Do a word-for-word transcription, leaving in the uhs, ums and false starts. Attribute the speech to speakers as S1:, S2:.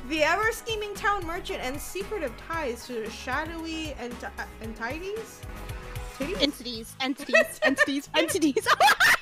S1: The ever-scheming town merchant and secretive ties to shadowy ent entities?
S2: Entities, entities, entities, entities.